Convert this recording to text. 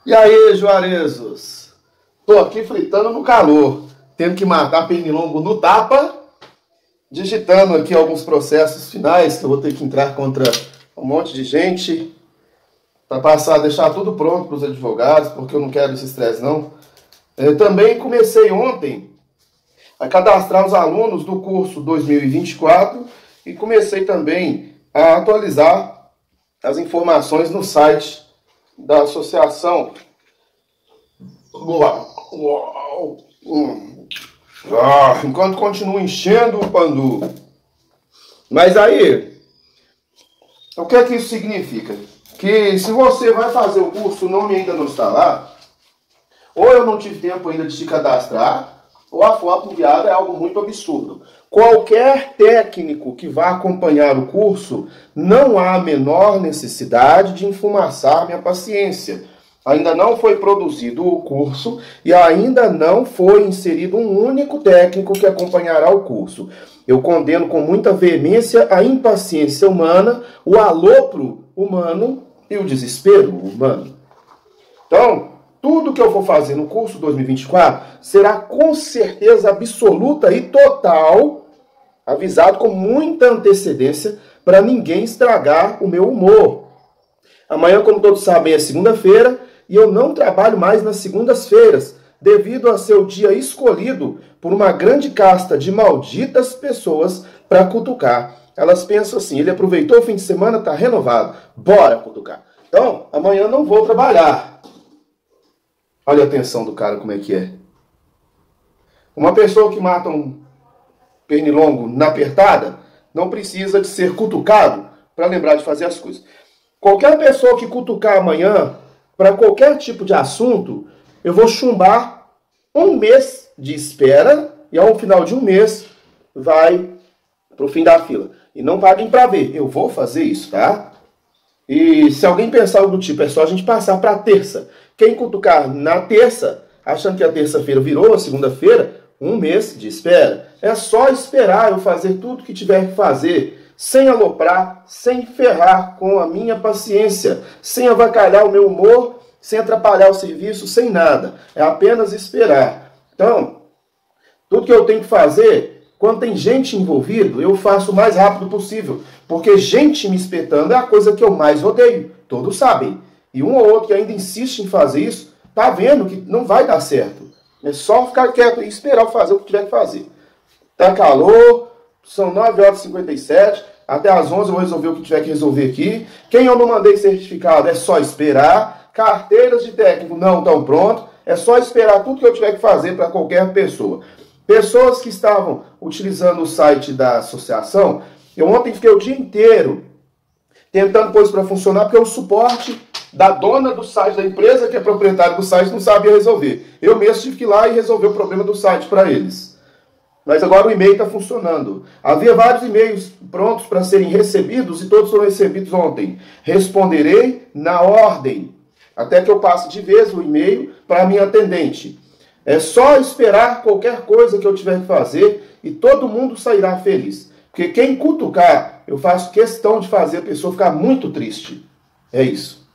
E aí, Juarezos? Tô aqui fritando no calor, tendo que matar pernilongo no tapa, digitando aqui alguns processos finais que eu vou ter que entrar contra um monte de gente para passar, deixar tudo pronto para os advogados, porque eu não quero esse estresse não. Eu também comecei ontem a cadastrar os alunos do curso 2024 e comecei também a atualizar as informações no site da associação. Enquanto continuo enchendo o pandu. Mas aí, o que é que isso significa? Que se você vai fazer o curso, o nome ainda não está lá, ou eu não tive tempo ainda de te cadastrar, ou a foto enviada é algo muito absurdo. Qualquer técnico que vá acompanhar o curso, não há a menor necessidade de enfumaçar minha paciência. Ainda não foi produzido o curso e ainda não foi inserido um único técnico que acompanhará o curso. Eu condeno com muita veemência a impaciência humana, o alopro humano e o desespero humano. Então, tudo que eu for fazer no curso 2024 será com certeza absoluta e total, avisado com muita antecedência, para ninguém estragar o meu humor. Amanhã, como todos sabem, é segunda-feira e eu não trabalho mais nas segundas-feiras, devido a ser o dia escolhido por uma grande casta de malditas pessoas para cutucar. Elas pensam assim, ele aproveitou o fim de semana, está renovado, bora cutucar. Então, amanhã não vou trabalhar. Olha a atenção do cara como é que é. Uma pessoa que mata um pernilongo na apertada não precisa de ser cutucado para lembrar de fazer as coisas. Qualquer pessoa que cutucar amanhã para qualquer tipo de assunto, eu vou chumbar um mês de espera e ao final de um mês vai para o fim da fila. E não paguem para ver, eu vou fazer isso, tá? E se alguém pensar algo do tipo, é só a gente passar para a terça. Quem cutucar na terça, achando que a terça-feira virou a segunda-feira, um mês de espera. É só esperar eu fazer tudo que tiver que fazer, sem aloprar, sem ferrar com a minha paciência, sem avacalhar o meu humor, sem atrapalhar o serviço, sem nada. É apenas esperar. Então, tudo que eu tenho que fazer, quando tem gente envolvida, eu faço o mais rápido possível. Porque gente me espetando é a coisa que eu mais odeio. Todos sabem. E um ou outro que ainda insiste em fazer isso, tá vendo que não vai dar certo. É só ficar quieto e esperar eu fazer o que tiver que fazer. Tá calor, são 9h57, até às 11 eu vou resolver o que tiver que resolver aqui. Quem eu não mandei certificado é só esperar. Carteiras de técnico não estão prontas. É só esperar tudo que eu tiver que fazer para qualquer pessoa. Pessoas que estavam utilizando o site da associação, eu ontem fiquei o dia inteiro tentando pôr isso para funcionar, porque o suporte da dona do site, da empresa que é proprietária do site, não sabia resolver. Eu mesmo tive que ir lá e resolver o problema do site para eles. Mas agora o e-mail está funcionando. Havia vários e-mails prontos para serem recebidos e todos foram recebidos ontem. Responderei na ordem, até que eu passe de vez o e-mail para a minha atendente. É só esperar qualquer coisa que eu tiver que fazer e todo mundo sairá feliz. Porque quem cutucar, eu faço questão de fazer a pessoa ficar muito triste. É isso.